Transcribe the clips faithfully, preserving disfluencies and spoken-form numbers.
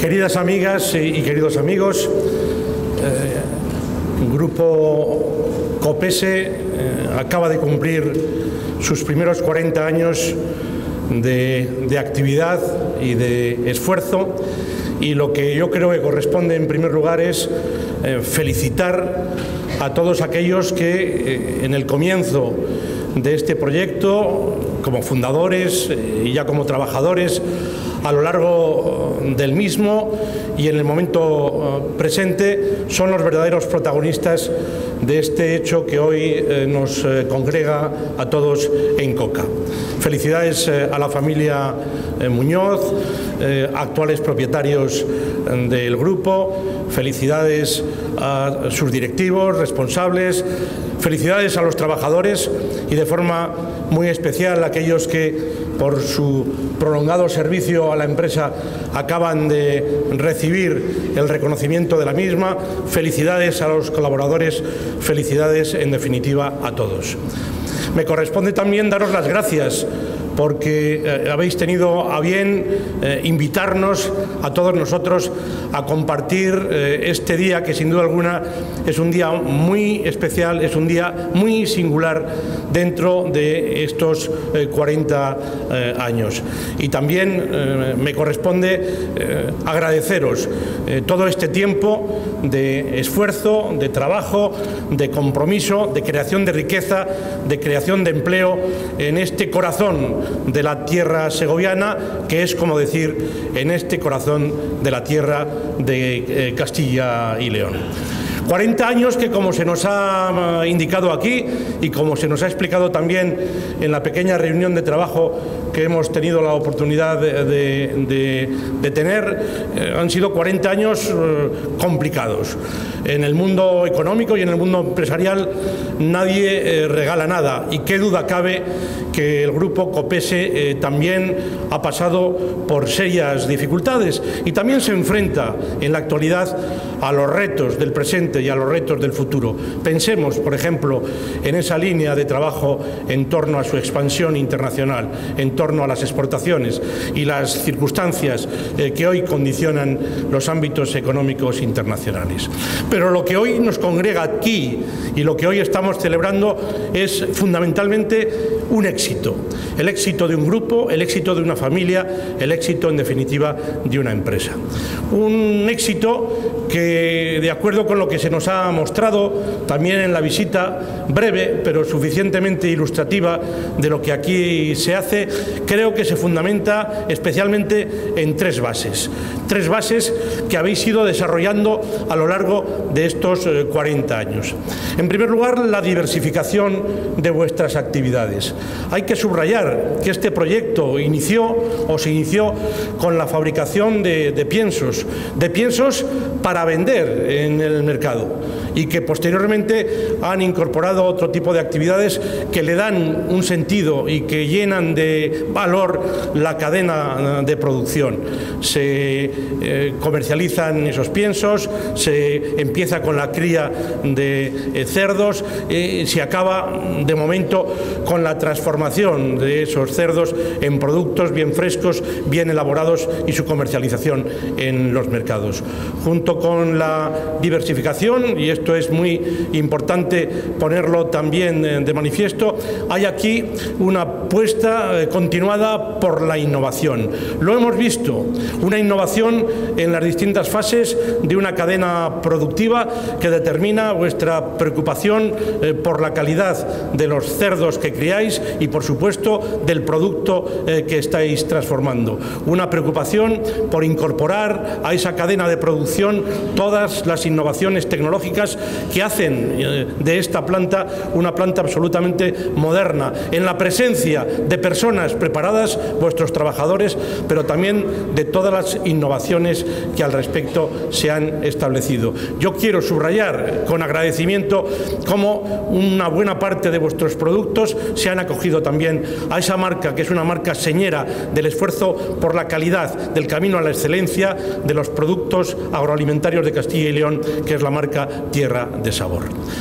Queridas amigas y queridos amigos, eh, el Grupo Copese eh, acaba de cumplir sus primeros cuarenta años de, de actividad y de esfuerzo, y lo que yo creo que corresponde en primer lugar es eh, felicitar a todos aquellos que eh, en el comienzo de este proyecto, como fundadores eh, y ya como trabajadores, a lo largo del mismo y en el momento presente, son los verdaderos protagonistas de este hecho que hoy eh, nos eh, congrega a todos en Coca. Felicidades eh, a la familia eh, Muñoz, eh, actuales propietarios eh, del grupo, felicidades a sus directivos, responsables, felicidades a los trabajadores y de forma muy especial a aquellos que por su prolongado servicio a la empresa acaban de recibir el reconocimiento de la misma. Felicidades a los colaboradores, felicidades en definitiva a todos. Me corresponde también daros las gracias porque eh, habéis tenido a bien eh, invitarnos a todos nosotros a compartir eh, este día, que sin duda alguna es un día muy especial, es un día muy singular dentro de estos eh, cuarenta eh, años. Y también eh, me corresponde eh, agradeceros eh, todo este tiempo de esfuerzo, de trabajo, de compromiso, de creación de riqueza, de creación de empleo en este corazón de la tierra segoviana, que es como decir en este corazón de la tierra de eh, Castilla y León. cuarenta años que, como se nos ha indicado aquí y como se nos ha explicado también en la pequeña reunión de trabajo que hemos tenido la oportunidad de, de, de, de tener, eh, han sido cuarenta años eh, complicados. En el mundo económico y en el mundo empresarial nadie eh, regala nada, y qué duda cabe que el Grupo Copese eh, también ha pasado por serias dificultades y también se enfrenta en la actualidad a los retos del presente y a los retos del futuro. Pensemos, por ejemplo, en esa línea de trabajo en torno a su expansión internacional, en torno a las exportaciones y las circunstancias eh, que hoy condicionan los ámbitos económicos internacionales. Pero lo que hoy nos congrega aquí y lo que hoy estamos celebrando es fundamentalmente un éxito. El éxito de un grupo, el éxito de una familia, el éxito, en definitiva, de una empresa. Un éxito que, de acuerdo con lo que se nos ha mostrado también en la visita breve, pero suficientemente ilustrativa de lo que aquí se hace, creo que se fundamenta especialmente en tres bases. Tres bases que habéis ido desarrollando a lo largo de estos cuarenta años. En primer lugar, la diversificación de vuestras actividades. Hay que subrayar que este proyecto inició o se inició con la fabricación de, de piensos, de piensos para vender en el mercado, y que posteriormente han incorporado otro tipo de actividades que le dan un sentido y que llenan de valor la cadena de producción. Se eh, comercializan esos piensos, se empieza con la cría de eh, cerdos, eh, se acaba de momento con la transformación de esos cerdos en productos bien frescos, bien elaborados, y su comercialización en los mercados. Junto con la diversificación, y esto es muy importante ponerlo también de manifiesto, hay aquí una apuesta continuada por la innovación. Lo hemos visto, una innovación en las distintas fases de una cadena productiva que determina vuestra preocupación eh, por la calidad de los cerdos que criáis y, por supuesto, del producto eh, que estáis transformando. Una preocupación por incorporar a esa cadena de producción todas las innovaciones tecnológicas que hacen eh, de esta planta una planta absolutamente moderna, en la presencia de personas preparadas, vuestros trabajadores, pero también de todas las innovaciones que al respecto se han establecido. Yo quiero subrayar con agradecimiento cómo una buena parte de vuestros productos se han acogido también a esa marca, que es una marca señera del esfuerzo por la calidad, del camino a la excelencia de los productos agroalimentarios de Castilla y León, que es la marca Tierra de Sabor.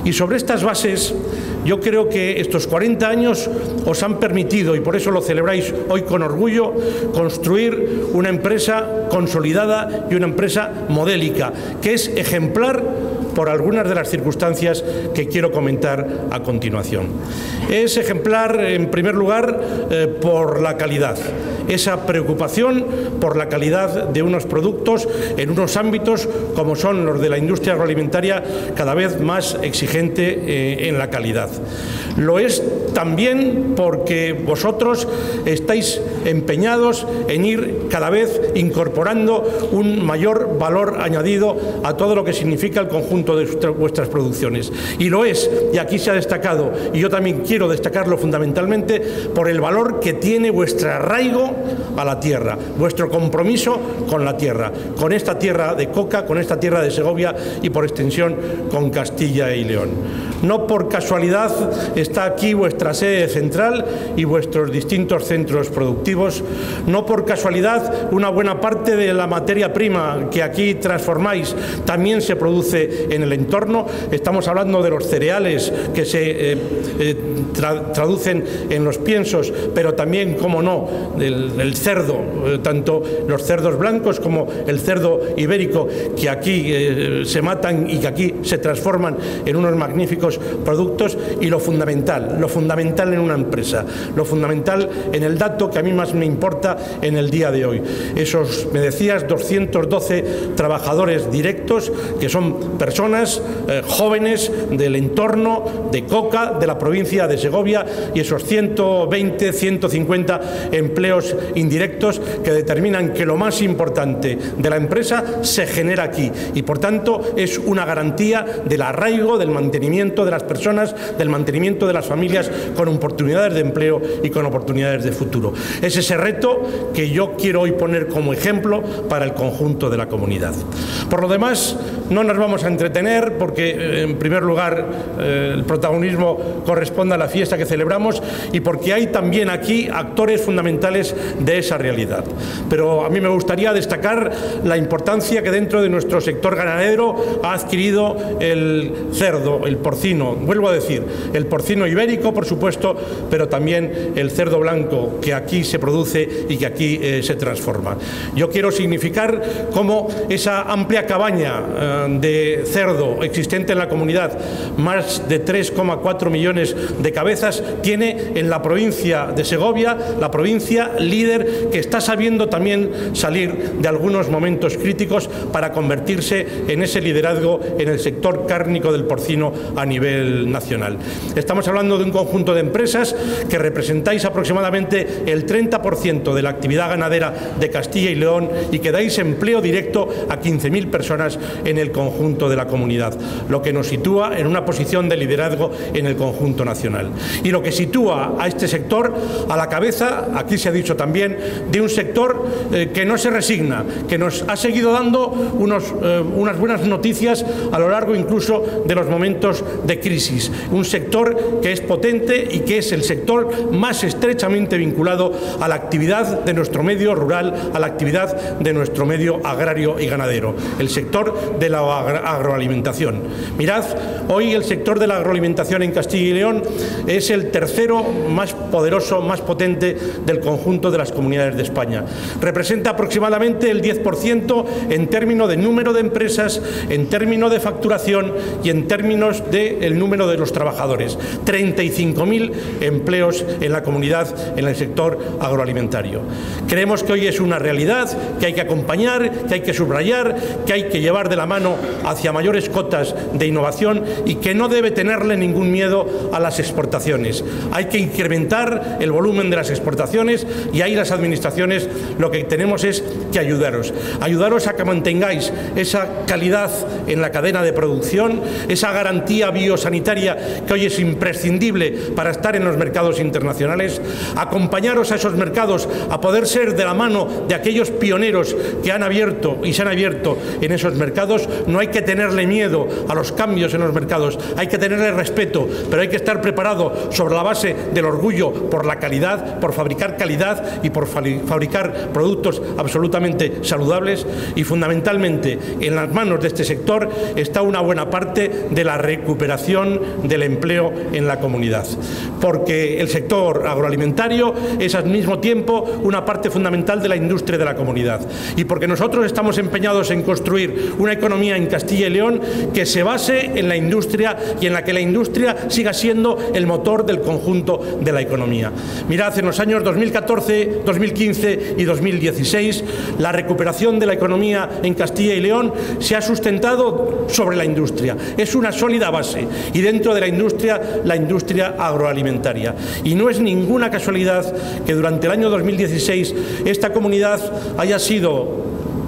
Y sobre estas bases, yo creo que estos cuarenta años os han permitido, y por eso lo celebráis hoy con orgullo, construir una empresa consolidada y una empresa modélica, que es ejemplar por algunas de las circunstancias que quiero comentar a continuación. Es ejemplar, en primer lugar, eh, por la calidad. Esa preocupación por la calidad de unos productos en unos ámbitos como son los de la industria agroalimentaria, cada vez más exigente eh, en la calidad. Lo es también porque vosotros estáis empeñados en ir cada vez incorporando un mayor valor añadido a todo lo que significa el conjunto de vuestras producciones. Y lo es, y aquí se ha destacado, y yo también quiero destacarlo fundamentalmente, por el valor que tiene vuestro arraigo a la tierra, vuestro compromiso con la tierra, con esta tierra de Coca, con esta tierra de Segovia y por extensión con Castilla y León. No por casualidad está aquí vuestra sede central y vuestros distintos centros productivos, no por casualidad una buena parte de la materia prima que aquí transformáis también se produce en el entorno. Estamos hablando de los cereales que se eh, eh, tra traducen en los piensos, pero también, como no, del, del cerdo, eh, tanto los cerdos blancos como el cerdo ibérico, que aquí eh, se matan y que aquí se transforman en unos magníficos productos. Y lo fundamental, lo fundamental en una empresa, lo fundamental en el dato que a mí más me importa en el día de hoy. Esos, me decías, doscientos doce trabajadores directos, que son personas eh, jóvenes del entorno de Coca, de la provincia de Segovia, y esos ciento veinte, ciento cincuenta empleos indirectos que determinan que lo más importante de la empresa se genera aquí y, por tanto, es una garantía del arraigo, del mantenimiento de las personas, del mantenimiento de las familias con oportunidades de empleo y con oportunidades de futuro. Es ese reto que yo quiero hoy poner como ejemplo para el conjunto de la comunidad. Por lo demás, no nos vamos a entretener porque, en primer lugar, eh, el protagonismo corresponde a la fiesta que celebramos y porque hay también aquí actores fundamentales de esa realidad. Pero a mí me gustaría destacar la importancia que dentro de nuestro sector ganadero ha adquirido el cerdo, el porcino, vuelvo a decir, el porcino ibérico, por supuesto, pero también el cerdo blanco que aquí se produce y que aquí eh, se transforma. Yo quiero significar cómo esa amplia cabaña eh, de cerdo existente en la comunidad, más de tres coma cuatro millones de cabezas, tiene en la provincia de Segovia, la provincia líder que está sabiendo también salir de algunos momentos críticos para convertirse en ese liderazgo en el sector cárnico del porcino a nivel nacional. Estamos hablando de un conjunto de empresas que representáis aproximadamente el treinta por ciento de la actividad ganadera de Castilla y León y que dais empleo directo a quince mil personas en el conjunto de la comunidad, lo que nos sitúa en una posición de liderazgo en el conjunto nacional. Y lo que sitúa a este sector a la cabeza, aquí se ha dicho también, de un sector eh, que no se resigna, que nos ha seguido dando unos, eh, unas buenas noticias a lo largo incluso de los momentos de crisis. Un sector que es potente y que es el sector más estrechamente vinculado a la actividad de nuestro medio rural, a la actividad de nuestro medio agrario y ganadero, el sector de la agroalimentación. Mirad, hoy el sector de la agroalimentación en Castilla y León es el tercero más poderoso, más potente del conjunto de las comunidades de España. Representa aproximadamente el diez por ciento en términos de número de empresas, en términos de facturación y en términos del número de los trabajadores. treinta y cinco mil empleos en la comunidad en el sector agroalimentario. Creemos que hoy es una realidad que hay que acompañar, que hay que subrayar, que hay que llevar de la mano hacia mayores cotas de innovación y que no debe tenerle ningún miedo a las exportaciones. Hay que incrementar el volumen de las exportaciones y ahí las administraciones lo que tenemos es que ayudaros. Ayudaros a que mantengáis esa calidad en la cadena de producción, esa garantía biosanitaria que hoy es imprescindible para estar en los mercados internacionales, acompañaros a esos esos mercados, a poder ser de la mano de aquellos pioneros que han abierto y se han abierto en esos mercados, no hay que tenerle miedo a los cambios en los mercados, hay que tenerle respeto, pero hay que estar preparado sobre la base del orgullo por la calidad, por fabricar calidad y por fabricar productos absolutamente saludables, y fundamentalmente en las manos de este sector está una buena parte de la recuperación del empleo en la comunidad, porque el sector agroalimentario es al mismo tiempo una parte fundamental de la industria de la comunidad, y porque nosotros estamos empeñados en construir una economía en Castilla y León que se base en la industria y en la que la industria siga siendo el motor del conjunto de la economía. Mirad, en los años dos mil catorce, dos mil quince y dos mil dieciséis, la recuperación de la economía en Castilla y León se ha sustentado sobre la industria. Es una sólida base, y dentro de la industria, la industria agroalimentaria. Y no es ninguna casualidad que durante el año dos mil dieciséis esta comunidad haya sido,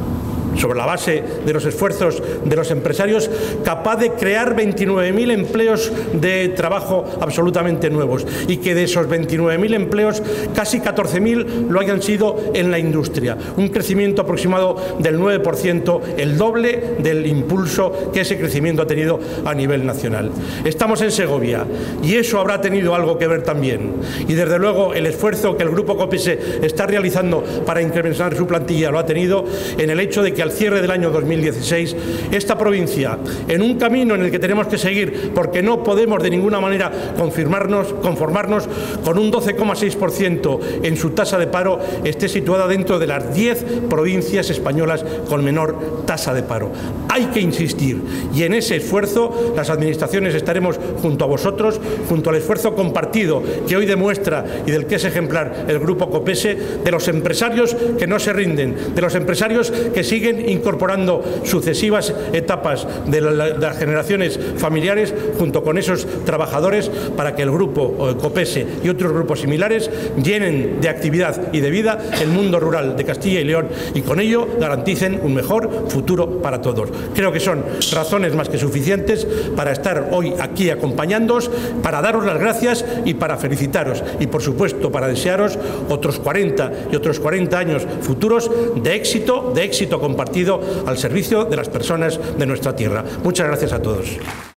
sobre la base de los esfuerzos de los empresarios, capaz de crear veintinueve mil empleos de trabajo absolutamente nuevos, y que de esos veintinueve mil empleos casi catorce mil lo hayan sido en la industria, un crecimiento aproximado del nueve por ciento, el doble del impulso que ese crecimiento ha tenido a nivel nacional. Estamos en Segovia y eso habrá tenido algo que ver también, y desde luego el esfuerzo que el Grupo Copese está realizando para incrementar su plantilla lo ha tenido en el hecho de que al cierre del año dos mil dieciséis, esta provincia, en un camino en el que tenemos que seguir, porque no podemos de ninguna manera confirmarnos, conformarnos con un doce coma seis por ciento en su tasa de paro, esté situada dentro de las diez provincias españolas con menor tasa de paro. Hay que insistir, y en ese esfuerzo las administraciones estaremos junto a vosotros, junto al esfuerzo compartido que hoy demuestra y del que es ejemplar el Grupo Copese, de los empresarios que no se rinden, de los empresarios que siguen incorporando sucesivas etapas de, la, de las generaciones familiares junto con esos trabajadores, para que el Grupo Copese y otros grupos similares llenen de actividad y de vida el mundo rural de Castilla y León, y con ello garanticen un mejor futuro para todos. Creo que son razones más que suficientes para estar hoy aquí acompañándoos, para daros las gracias y para felicitaros, y por supuesto para desearos otros cuarenta y otros cuarenta años futuros de éxito, de éxito compartido al servicio de las personas de nuestra tierra. Muchas gracias a todos.